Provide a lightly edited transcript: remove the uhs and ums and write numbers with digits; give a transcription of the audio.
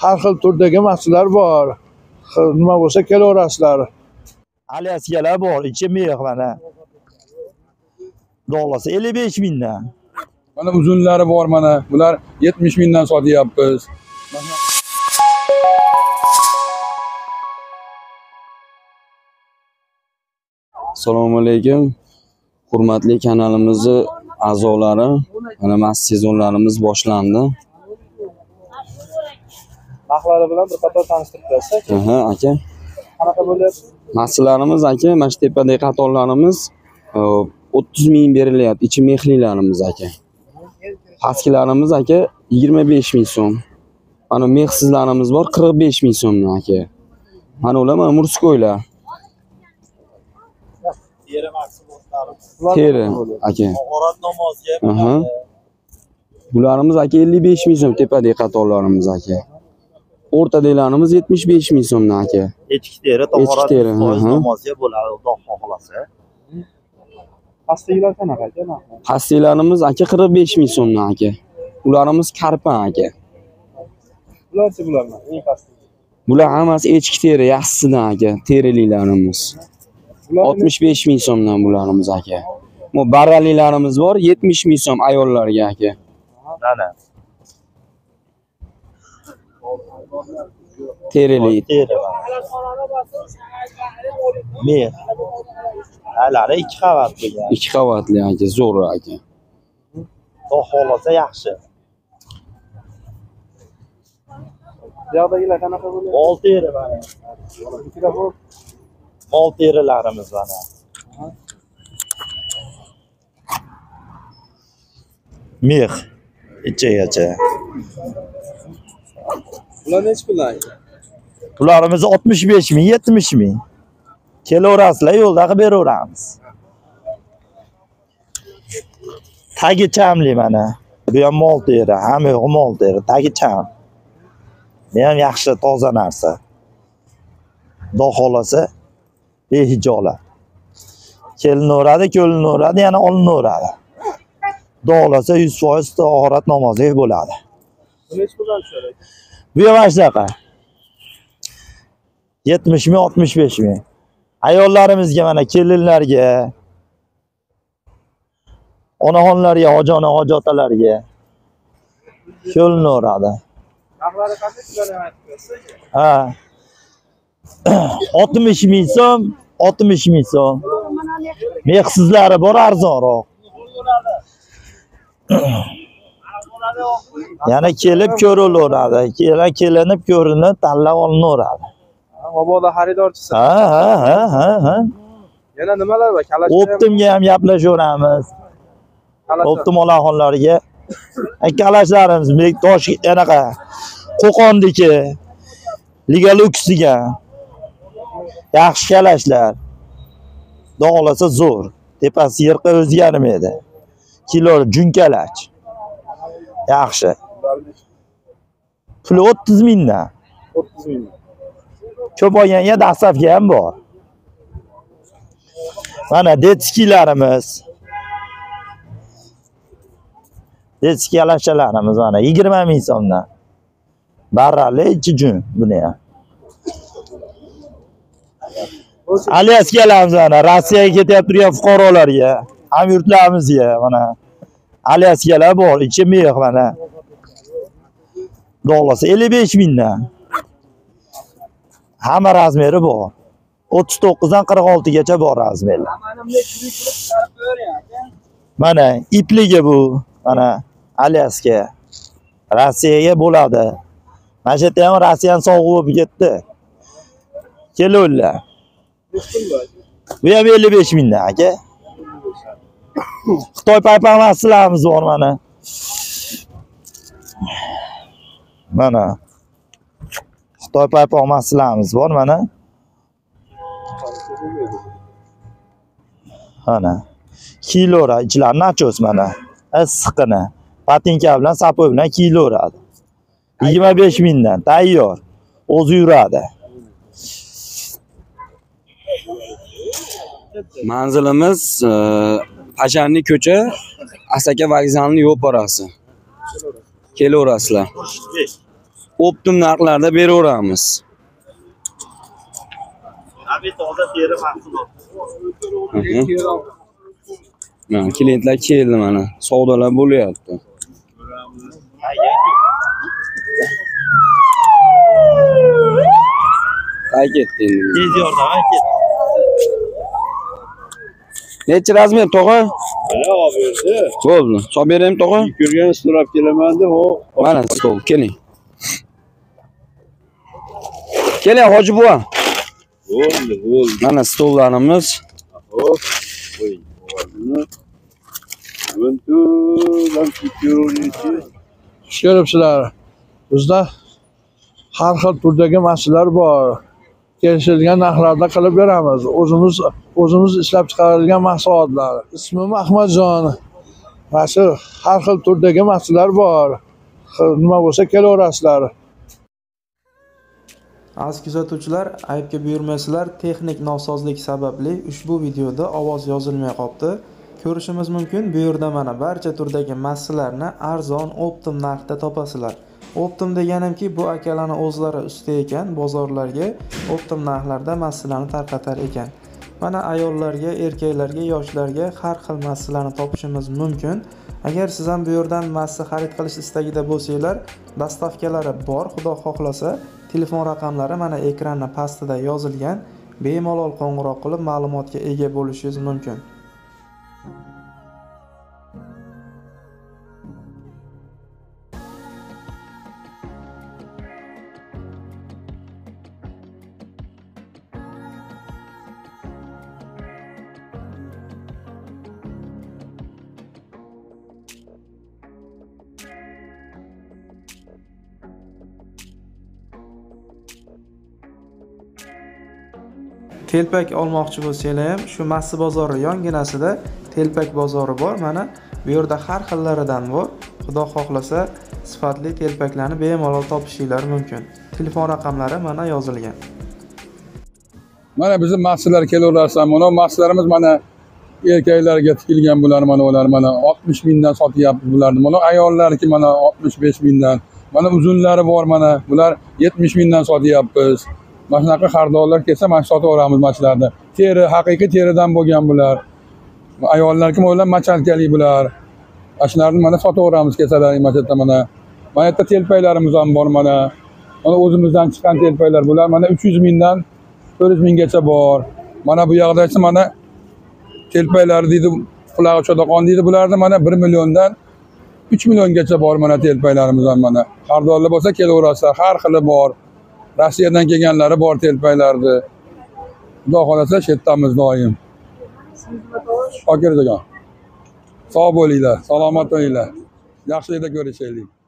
har xil turdagi mahsulotlar bor. Nima bo'lsa kelaverasizlar. Alyaskalar bor, ichi mix mana. Dolasi 55 mingdan. Mana uzunlari bor mana. Bular 70 mingdan sotyapmiz. Assalomu alaykum. Hurmatli kanalimizni a'zolari, mana mas sezonlarimiz boshlandi. Narxlari bilan bir qator tanishtirib bersak. Aha, aka. Qanaqa bo'lyapti? Mahsulotlarimiz aka, mana shu tepadagi qatorlarimiz 30 ming berilyapti, ichi mexlilarimiz aka. Pastkilarimiz aka 25 ming so'm. Mana mexsizlarimiz bor 45 ming so'mdan aka. Mana ular mana murskoylar. Teri aka. Orat namozga. Aha. Bularimiz aka 55 ming so'm tepadagi qatorlarimiz aka. O'rtadagilarimiz 75 ming so'mdan aka. Echki teri, tahorat namozga bo'ladi, Xudo xohlasa. Pastilar qanaqa aka? Pastilarimiz aka 45 ming so'mdan aka. Ularimiz karpan aka. Bularchi bularmi? Eng pasti. Bular hammasi echki teri yaxshisidan aka, terililarimiz. 65 ming so'mdan bularimiz aka. Bu barralilarimiz bor, 70 ming so'm ayollarga aka. Mana. Terili. Teri. Mix. Alari 2 qavat bo'lgan. 2 qavatli aka, zo'r aka. Xudo xohlasa yaxshi. Buyoqdagilar qanaqa bo'lyapti? Mol teri mana. Mol terilarimiz mana. Mix ichigacha. Bular necha puldan? Bularimiz 65 ming, 70 ming. Kelaverasizlar, yo'lda qilib beraveramiz. Tagi chamli mana. Bu ham mol teri, hamma yo'q mol teri, tagi cham. Bu ham yaxshi toza narsa. Xudo xolasa behijolat. Kelinaveradi, ko'linaveradi, yana olinaveradi. Xudo xolasa 100% tahorat namoziga bo'ladi. Necha puldan tushadi? Bu ham shunaqa. 70 ming, 65 ming. Ayollarimizga mana kelinlarga, onaxonlarga, hojona-hojotalarga ko'linaveradi. Narxlari qanday sizlarga aytib bersak? Ha. 60 ming so'm, 60 ming so'm. Mexsizlari bor arzonroq. Yana kelib ko'rilaveradi. Kelinib ko'rinib tanlab olinaveradi. Mabodo xaridorchisi. Ha. Yana nimalar bor? Kalashlar. Optimga ham gaplashaveramiz. Optim olaxonlarga. Kalashlarimiz tosh anaqa Qo'qondiki Ligaluksiga yaxshi kalashlar. Dog'lasa zo'r. Tepasi yirqa o'zgarmaydi. Kilo junkalach. Yaxshi. Puli 30 mingdan. 30 ming. Ko'p olganga dastlabki ham bor. Mana detskilarimiz. Detski kalashchalarimiz mana 20 ming so'mdan. Barrali jun buni ham. Alyaskalarimiz mana Rossiyaga ketib turgan fuqarolarga, hamyurtlarimizga mana alyaskalar bor, ichi mix mana. Dolasi 55 mingdan. Hamma razmeri bor. 39 dan 46 gacha bor razmerlar. Mana ipligi bu, mana alyaska. Rossiyaga bo'ladi. Mana shu yerda ham Rossiyaning sog'i bo'lib ketdi. Kelinglar. Bu ham 55 mingdan aka. Xitoy paypamaslarimiz bor mana. Mana. Xitoy paypamaslarimiz bor mana. Mana. Kilora ichlar nachos mana. Issiqini. Patinka bilan sapoy bilan kiyilaveradi. 25 mingdan tayyor. O'zi yuradi. Manzilimiz Pashanli ko'cha, Asaka vokzalining yo'l parasi. Kelaverasizlar. optim narxlarda beraveramiz. Abi toza teri mahsulot. Mana klientlar keldi mana. Savdolar bo'lyapti. Qay ketdi endi. Tez yordam ket. Necha razmer tog'a? Mana olib berdi. Bo'ldi. Solib beraymi tog'a? Ko'rgan so'rab kelaman deb o. Mana stol, keling. Keling hoji buva. Bo'ldi. Mana stollarimiz. Hop. Qo'ying. Buntu lan tutuyorunchi. Tushunibsizlar. Bizda har xil turdagi mahsulotlar bor. Kelishilgan narxlarda qilib beramiz. O'zimiz ishlab chiqarilgan mahsulotlar. Ismim Ahmadjon. Mana shu har xil turdagi mahsulotlar bor. Nima bo'lsa kelaverasizlar. Aziz kuzatuvchilar, aybga buyurmaysizlar, texnik nosozlik sababli ushbu videoda ovoz yozilmay qoldi. Ko'rishimiz mumkin, bu yerda mana barcha turdagi massalarni arzon, optim narxda topasizlar. Optim deganimki, bu akalarning o'zlari usta ekan, bozorlarga optim narxlarda massalarni tarqatar ekan. Mana ayollarga, erkaklarga, yoshlarga har xil massalarni topishimiz mumkin. Agar siz ham bu yerdan massa xarid qilish istagida bo'lsanglar, dastavkalari bor, xudo xohlasa. Telefon raqamlari mana ekranning pastida yozilgan. Bemalol qo'ng'iroq qilib ma'lumotga ega bo'lishingiz mumkin. Telpak olmoqchi bo'lsanglar ham shu Massi bozori yonginasida telpak bozori bor. Mana bu yerda har xillaridan bor. Xudo xohlasa sifatli telpaklarni bemalol topishinglar mumkin. Telefon raqamlari mana yozilgan. Mana bizim mahsulotlar kelaversa, mana mahsulotlarimiz mana erkaklarga tikilgan bular, mana ular mana 60 mingdan sotyapmiz bularni. Mana ayollarki mana 65 mingdan. Mana uzunlari bor mana. Bular 70 mingdan sotyapmiz. Mana shunaqa xaridorlar kelsa, mana sotaveramiz mashinlarni. Teri, haqiqiy teridan bo'lgan bular. Ayollarki mana machalkali bular. Ashlarni mana sotaveramiz kelsalar, mana bu yerda telpaklarimiz ham bor mana. Mana o'zimizdan chiqqan telpaklar bular. Mana 300 mingdan 400 minggacha bor. Mana bu yoqda esa mana telpaklar deydi, qulog'i chodaqon deydi bularni mana 1 milliondan 3 milliongacha bor mana telpaklarimiz ham mana. Xaridorlar bo'lsa kelaverasizlar, har xili bor. Rossiyadan kelganlari bor telpaklarni. Xudo xolasa shetamiz doim. Shokir aka. Sog' bo'linglar, salomat bo'linglar. Yaxshilikda ko'rishaylik.